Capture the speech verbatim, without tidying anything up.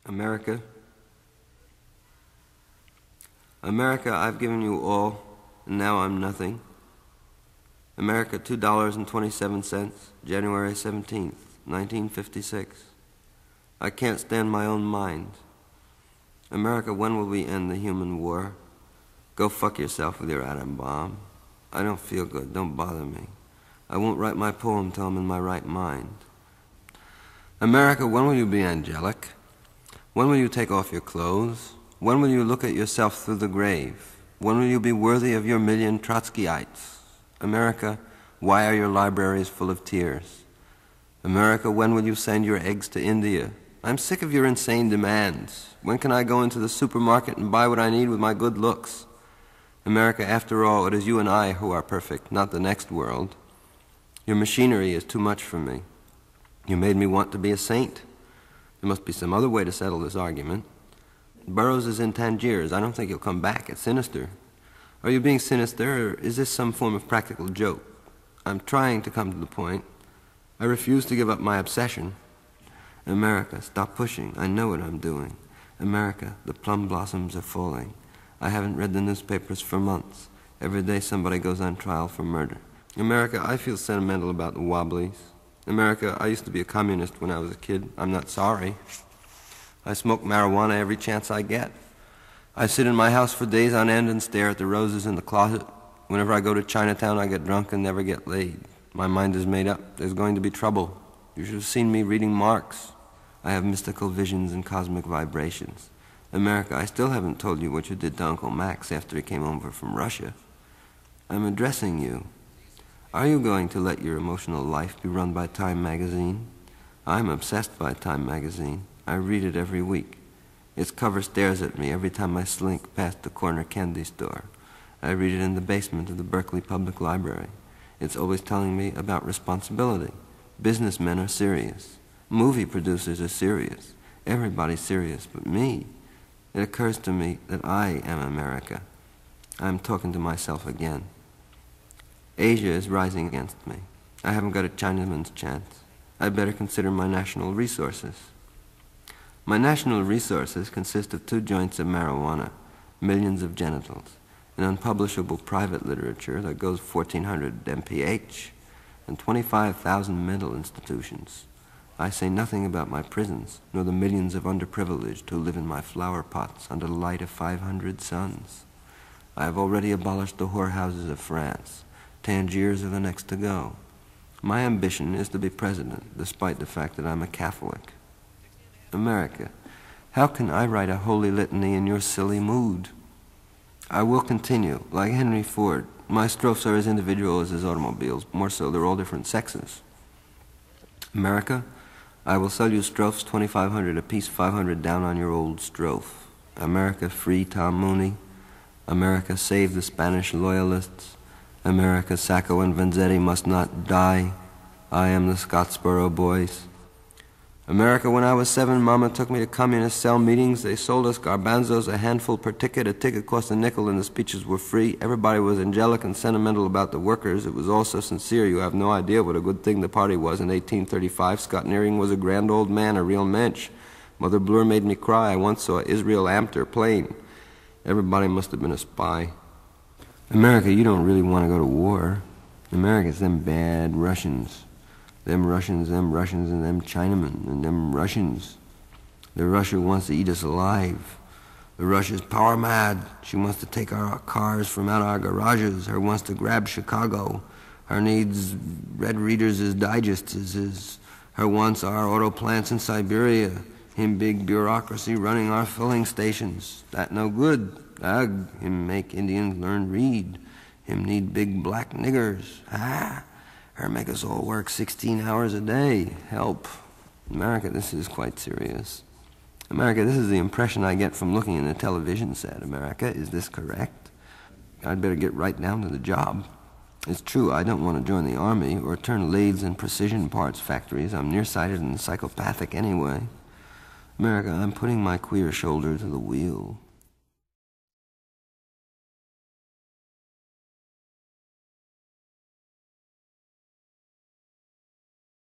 America, America, I've given you all, and now I'm nothing. America, two dollars and twenty-seven cents, January seventeenth, nineteen fifty-six. I can't stand my own mind. America, when will we end the human war? Go fuck yourself with your atom bomb. I don't feel good, don't bother me. I won't write my poem till I'm in my right mind. America, when will you be angelic? When will you take off your clothes? When will you look at yourself through the grave? When will you be worthy of your million Trotskyites? America, why are your libraries full of tears? America, when will you send your eggs to India? I'm sick of your insane demands. When can I go into the supermarket and buy what I need with my good looks? America, after all, it is you and I who are perfect, not the next world. Your machinery is too much for me. You made me want to be a saint. There must be some other way to settle this argument. Burroughs is in Tangiers. I don't think he'll come back. It's sinister. Are you being sinister, or is this some form of practical joke? I'm trying to come to the point. I refuse to give up my obsession. America, stop pushing. I know what I'm doing. America, the plum blossoms are falling. I haven't read the newspapers for months. Every day somebody goes on trial for murder. America, I feel sentimental about the Wobblies. America, I used to be a communist when I was a kid. I'm not sorry. I smoke marijuana every chance I get. I sit in my house for days on end and stare at the roses in the closet. Whenever I go to Chinatown, I get drunk and never get laid. My mind is made up. There's going to be trouble. You should have seen me reading Marx. I have mystical visions and cosmic vibrations. America, I still haven't told you what you did to Uncle Max after he came over from Russia. I'm addressing you. Are you going to let your emotional life be run by Time magazine? I'm obsessed by Time magazine. I read it every week. Its cover stares at me every time I slink past the corner candy store. I read it in the basement of the Berkeley Public Library. It's always telling me about responsibility. Businessmen are serious. Movie producers are serious. Everybody's serious but me. It occurs to me that I am America. I'm talking to myself again. Asia is rising against me. I haven't got a Chinaman's chance. I'd better consider my national resources. My national resources consist of two joints of marijuana, millions of genitals, an unpublishable private literature that goes fourteen hundred M P H, and twenty-five thousand mental institutions. I say nothing about my prisons, nor the millions of underprivileged who live in my flower pots under the light of five hundred suns. I have already abolished the whorehouses of France. Tangiers are the next to go. My ambition is to be president, despite the fact that I'm a Catholic. America, how can I write a holy litany in your silly mood? I will continue, like Henry Ford. My strophes are as individual as his automobiles. More so, they're all different sexes. America, I will sell you strophes twenty-five hundred apiece, five hundred down on your old strophe. America, free Tom Mooney. America, save the Spanish loyalists. America, Sacco and Vanzetti must not die. I am the Scottsboro Boys. America, when I was seven, Mama took me to communist cell meetings. They sold us garbanzos a handful per ticket. A ticket cost a nickel and the speeches were free. Everybody was angelic and sentimental about the workers. It was all so sincere you have no idea what a good thing the party was. In eighteen thirty-five, Scott Nearing was a grand old man, a real mensch. Mother Blur made me cry. I once saw Israel Amter plain. Everybody must have been a spy. America, you don't really want to go to war. America's them bad Russians. Them Russians, them Russians, and them Chinamen, and them Russians. The Russia wants to eat us alive. The Russia's power mad. She wants to take our cars from out our garages. Her wants to grab Chicago. Her needs Red Readers as Digests. Her wants our auto plants in Siberia. Him big bureaucracy running our filling stations. That no good. Ugh, him make Indians learn read. Him need big black niggers. Ah, her make us all work sixteen hours a day. Help. America, this is quite serious. America, this is the impression I get from looking in the television set. America, is this correct? I'd better get right down to the job. It's true, I don't want to join the army or turn lathes and precision parts factories. I'm nearsighted and psychopathic anyway. America, I'm putting my queer shoulder to the wheel.